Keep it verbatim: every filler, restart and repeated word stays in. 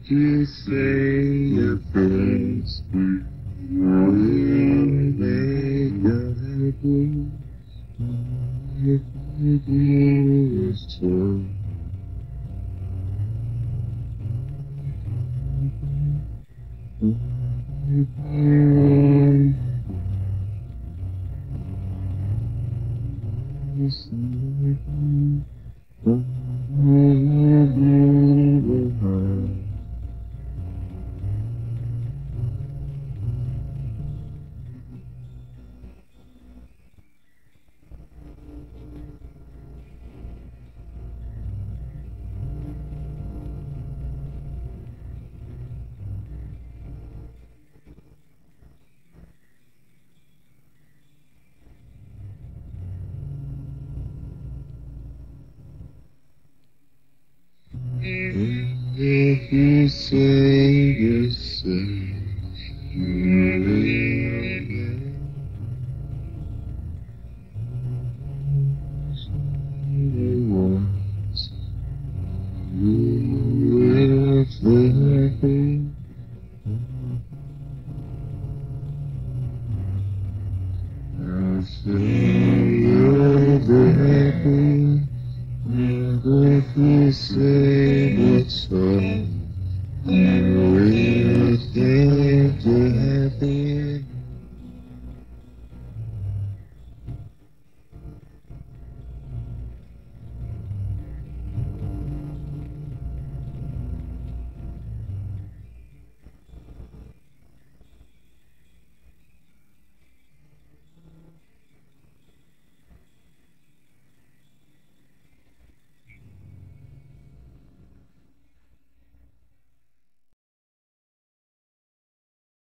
you say your prayers, will make your happy. If you do is true. If you say you say you will get once you will happy. I say you'll be happy. If you say it's so.